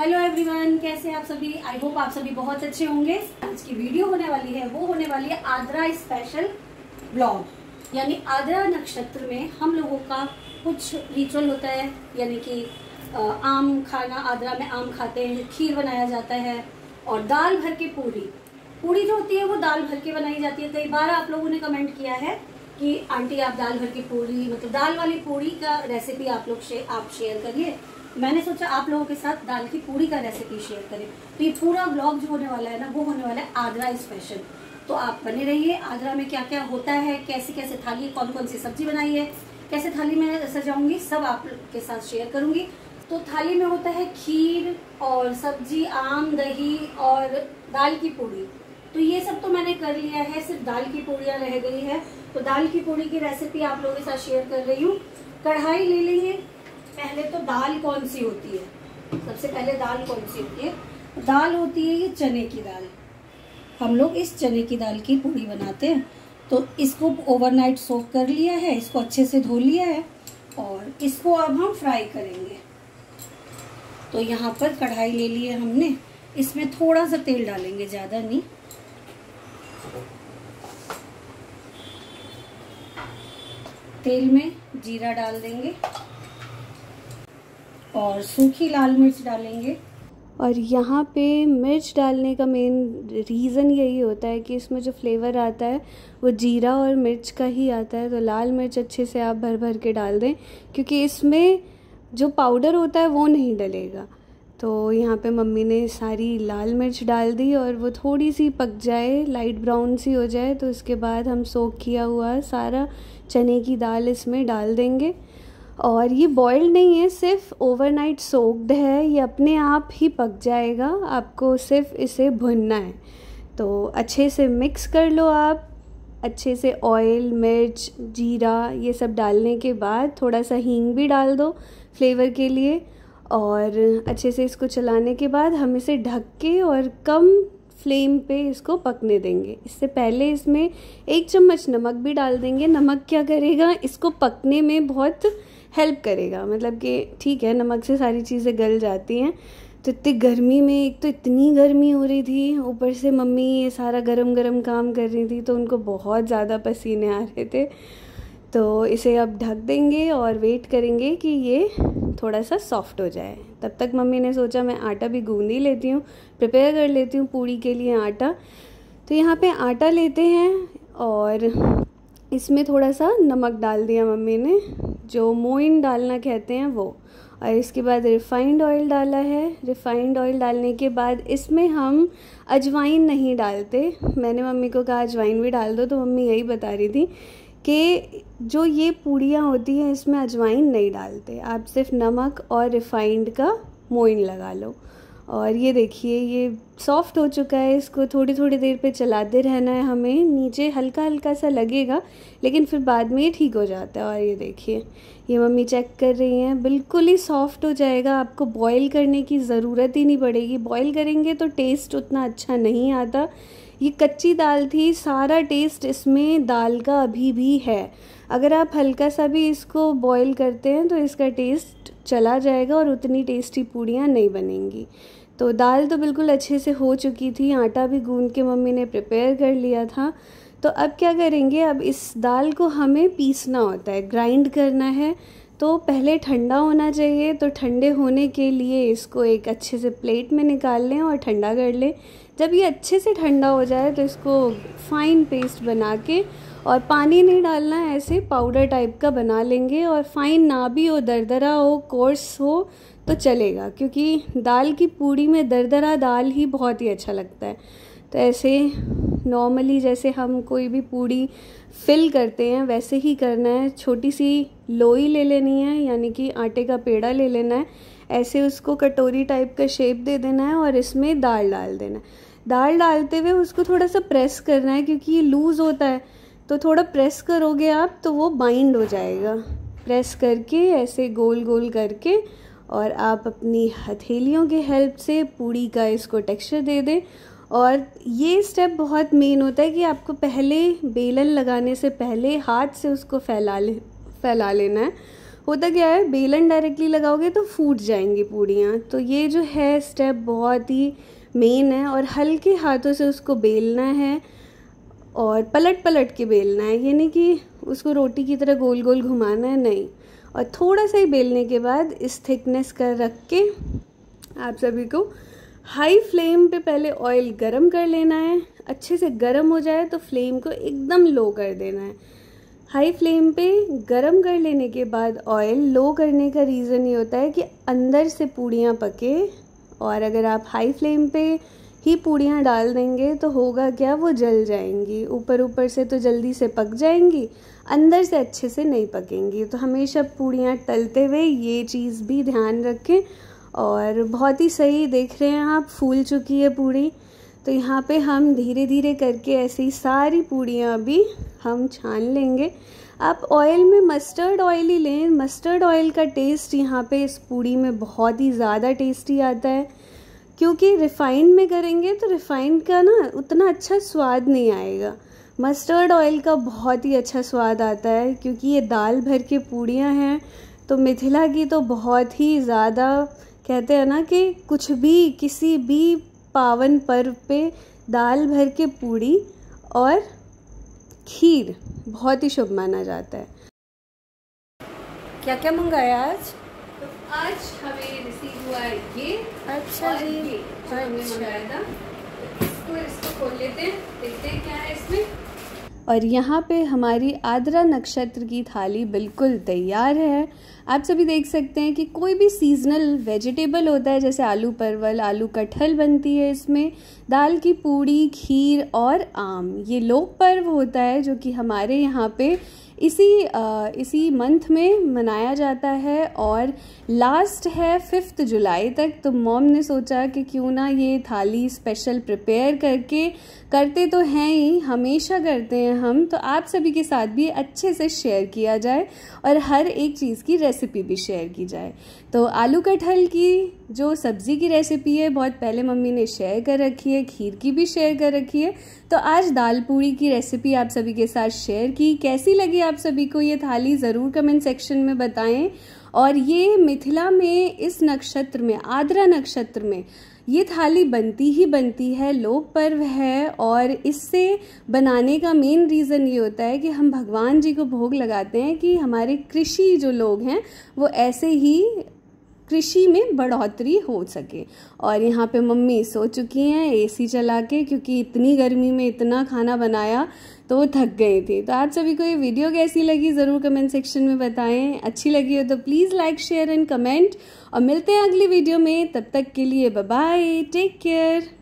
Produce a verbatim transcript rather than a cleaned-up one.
Hello everyone, कैसे हैं आप सभी। आई होप आप सभी बहुत अच्छे होंगे। आज की वीडियो होने वाली है वो होने वाली है आद्रा स्पेशल ब्लॉग, यानी आद्रा नक्षत्र में हम लोगों का कुछ रिचुअल होता है, यानी कि आम खाना। आद्रा में आम खाते हैं, खीर बनाया जाता है और दाल भर के पूरी पूरी जो होती है वो दाल भर के बनाई जाती है। कई बार आप लोगों ने कमेंट किया है कि आंटी आप दाल भर की पूरी, मतलब दाल वाली पूरी का रेसिपी आप लोग शे, आप शेयर करिए। मैंने सोचा आप लोगों के साथ दाल की पूरी का रेसिपी शेयर करें। तो ये पूरा ब्लॉग जो होने वाला है ना, वो होने वाला है आद्रा स्पेशल। तो आप बने रहिए। आद्रा में क्या क्या होता है, कैसे कैसे थाली, कौन कौन सी सब्जी बनाई है, कैसे थाली में सजाऊंगी, सब आप के साथ शेयर करूंगी। तो थाली में होता है खीर और सब्जी, आम, दही और दाल की पूरी। तो ये सब तो मैंने कर लिया है, सिर्फ दाल की पूड़ियाँ रह गई है। तो दाल की पूड़ी की रेसिपी आप लोगों के साथ शेयर कर रही हूँ। कढ़ाई ले लीजिए। पहले तो दाल कौन सी होती है, सबसे पहले दाल कौन सी होती है, दाल होती है ये चने की दाल। हम लोग इस चने की दाल की पूड़ी बनाते हैं। तो इसको ओवरनाइट सोक कर लिया है, इसको अच्छे से धो लिया है और इसको अब हम फ्राई करेंगे। तो यहाँ पर कढ़ाई ले ली है हमने, इसमें थोड़ा सा तेल डालेंगे, ज़्यादा नहीं। तेल में जीरा डाल देंगे और सूखी लाल मिर्च डालेंगे। और यहाँ पे मिर्च डालने का मेन रीज़न यही होता है कि इसमें जो फ्लेवर आता है वो जीरा और मिर्च का ही आता है। तो लाल मिर्च अच्छे से आप भर भर के डाल दें, क्योंकि इसमें जो पाउडर होता है वो नहीं डलेगा। तो यहाँ पे मम्मी ने सारी लाल मिर्च डाल दी और वो थोड़ी सी पक जाए, लाइट ब्राउन सी हो जाए, तो उसके बाद हम सोक किया हुआ सारा चने की दाल इसमें डाल देंगे। और ये बॉइल्ड नहीं है, सिर्फ ओवरनाइट सोक्ड है, ये अपने आप ही पक जाएगा, आपको सिर्फ इसे भुनना है। तो अच्छे से मिक्स कर लो आप, अच्छे से ऑयल, मिर्च, जीरा ये सब डालने के बाद थोड़ा सा हींग भी डाल दो फ्लेवर के लिए। और अच्छे से इसको चलाने के बाद हम इसे ढक के और कम फ्लेम पे इसको पकने देंगे। इससे पहले इसमें एक चम्मच नमक भी डाल देंगे। नमक क्या करेगा, इसको पकने में बहुत हेल्प करेगा, मतलब कि ठीक है नमक से सारी चीज़ें गल जाती हैं। तो इतनी गर्मी में, एक तो इतनी गर्मी हो रही थी, ऊपर से मम्मी ये सारा गरम गरम काम कर रही थी, तो उनको बहुत ज़्यादा पसीने आ रहे थे। तो इसे अब ढक देंगे और वेट करेंगे कि ये थोड़ा सा सॉफ्ट हो जाए। तब तक मम्मी ने सोचा मैं आटा भी गूंद ही लेती हूँ, प्रिपेयर कर लेती हूँ पूड़ी के लिए आटा। तो यहाँ पे आटा लेते हैं और इसमें थोड़ा सा नमक डाल दिया मम्मी ने, जो मोइन डालना कहते हैं वो। और इसके बाद रिफ़ाइंड ऑयल डाला है। रिफ़ाइंड ऑयल डालने के बाद इसमें हम अजवाइन नहीं डालते। मैंने मम्मी को कहा अजवाइन भी डाल दो, तो मम्मी यही बता रही थी कि जो ये पूड़ियाँ होती हैं इसमें अजवाइन नहीं डालते, आप सिर्फ नमक और रिफ़ाइंड का मोइन लगा लो। और ये देखिए ये सॉफ्ट हो चुका है, इसको थोड़ी थोड़ी देर पे चलाते रहना है हमें। नीचे हल्का हल्का सा लगेगा, लेकिन फिर बाद में ये ठीक हो जाता है। और ये देखिए ये मम्मी चेक कर रही हैं, बिल्कुल ही सॉफ्ट हो जाएगा, आपको बॉईल करने की ज़रूरत ही नहीं पड़ेगी। बॉईल करेंगे तो टेस्ट उतना अच्छा नहीं आता। ये कच्ची दाल थी, सारा टेस्ट इसमें दाल का अभी भी है। अगर आप हल्का सा भी इसको बॉईल करते हैं तो इसका टेस्ट चला जाएगा और उतनी टेस्टी पूड़ियाँ नहीं बनेंगी। तो दाल तो बिल्कुल अच्छे से हो चुकी थी, आटा भी गूंद के मम्मी ने प्रिपेयर कर लिया था। तो अब क्या करेंगे, अब इस दाल को हमें पीसना होता है, ग्राइंड करना है। तो पहले ठंडा होना चाहिए, तो ठंडे होने के लिए इसको एक अच्छे से प्लेट में निकाल लें और ठंडा कर लें। जब ये अच्छे से ठंडा हो जाए तो इसको फाइन पेस्ट बना के, और पानी नहीं डालना है, ऐसे पाउडर टाइप का बना लेंगे। और फाइन ना भी हो, दरदरा हो, कोर्स हो तो चलेगा, क्योंकि दाल की पूड़ी में दरदरा दाल ही बहुत ही अच्छा लगता है। तो ऐसे नॉर्मली जैसे हम कोई भी पूड़ी फिल करते हैं वैसे ही करना है। छोटी सी लोई ले लेनी है, यानी कि आटे का पेड़ा ले लेना है, ऐसे उसको कटोरी टाइप का शेप दे देना है और इसमें दाल डाल देना है। दाल डालते हुए उसको थोड़ा सा प्रेस करना है, क्योंकि ये लूज़ होता है, तो थोड़ा प्रेस करोगे आप तो वो बाइंड हो जाएगा। प्रेस करके ऐसे गोल गोल करके और आप अपनी हथेलियों के हेल्प से पूड़ी का इसको टेक्सचर दे दें। और ये स्टेप बहुत मेन होता है कि आपको पहले बेलन लगाने से पहले हाथ से उसको फैला ले फैला लेना है। होता क्या है, बेलन डायरेक्टली लगाओगे तो फूट जाएंगी पूड़ियाँ। तो ये जो है स्टेप बहुत ही मेन है, और हल्के हाथों से उसको बेलना है और पलट पलट के बेलना है। ये नहीं कि उसको रोटी की तरह गोल गोल घुमाना है, नहीं। और थोड़ा सा ही बेलने के बाद इस थिकनेस का रख के आप सभी को हाई फ्लेम पे पहले ऑयल गरम कर लेना है। अच्छे से गरम हो जाए तो फ्लेम को एकदम लो कर देना है। हाई फ्लेम पे गरम कर लेने के बाद ऑयल लो करने का रीज़न ये होता है कि अंदर से पूड़ियाँ पके, और अगर आप हाई फ्लेम पे ही पूड़ियाँ डाल देंगे तो होगा क्या, वो जल जाएंगी। ऊपर ऊपर से तो जल्दी से पक जाएंगी, अंदर से अच्छे से नहीं पकेंगी। तो हमेशा पूड़ियाँ तलते हुए ये चीज़ भी ध्यान रखें। और बहुत ही सही देख रहे हैं आप, फूल चुकी है पूड़ी। तो यहाँ पे हम धीरे धीरे करके ऐसी सारी पूड़ियाँ भी हम छान लेंगे। आप ऑयल में मस्टर्ड ऑयल ही लें, मस्टर्ड ऑयल का टेस्ट यहाँ पे इस पूड़ी में बहुत ही ज़्यादा टेस्टी आता है। क्योंकि रिफ़ाइंड में करेंगे तो रिफ़ाइंड का ना उतना अच्छा स्वाद नहीं आएगा, मस्टर्ड ऑयल का बहुत ही अच्छा स्वाद आता है। क्योंकि ये दाल भर के पूड़ियाँ हैं, तो मिथिला की तो बहुत ही ज़्यादा कहते हैं ना कि कुछ भी किसी भी पावन पर्व पे दाल भर के पूड़ी और खीर बहुत ही शुभ माना जाता है। क्या क्या मंगाया आज? तो आज हमें रिसीव हुआ है ये। अच्छा जी, ये जो हमने मंगाया था, इसको इसको खोल लेते हैं, देखते हैं क्या है इसमें। और यहाँ पे हमारी आद्रा नक्षत्र की थाली बिल्कुल तैयार है। आप सभी देख सकते हैं कि कोई भी सीजनल वेजिटेबल होता है, जैसे आलू परवल, आलू कटहल बनती है इसमें, दाल की पूड़ी, खीर और आम। ये लोक पर्व होता है जो कि हमारे यहाँ पे इसी आ, इसी मंथ में मनाया जाता है, और लास्ट है फिफ्थ जुलाई तक। तो मॉम ने सोचा कि क्यों ना ये थाली स्पेशल प्रिपेयर करके, करते तो हैं ही, हमेशा करते हैं हम, तो आप सभी के साथ भी अच्छे से शेयर किया जाए और हर एक चीज़ की रेसिपी भी शेयर की जाए। तो आलू कटहल की जो सब्ज़ी की रेसिपी है बहुत पहले मम्मी ने शेयर कर रखी है, खीर की भी शेयर कर रखी है। तो आज दाल पूड़ी की रेसिपी आप सभी के साथ शेयर की। कैसी लगी आप सभी को ये थाली, ज़रूर कमेंट सेक्शन में बताएं। और ये मिथिला में इस नक्षत्र में, आद्रा नक्षत्र में, ये थाली बनती ही बनती है, लोक पर्व है। और इससे बनाने का मेन रीज़न ये होता है कि हम भगवान जी को भोग लगाते हैं कि हमारे कृषि जो लोग हैं वो ऐसे ही कृषि में बढ़ोतरी हो सके। और यहाँ पे मम्मी सो चुकी हैं एसी चला के, क्योंकि इतनी गर्मी में इतना खाना बनाया तो वो थक गई थी। तो आप सभी को ये वीडियो कैसी लगी ज़रूर कमेंट सेक्शन में बताएं। अच्छी लगी हो तो please like, share and comment. और मिलते हैं अगली वीडियो में, तब तक के लिए बाय बाय, टेक केयर।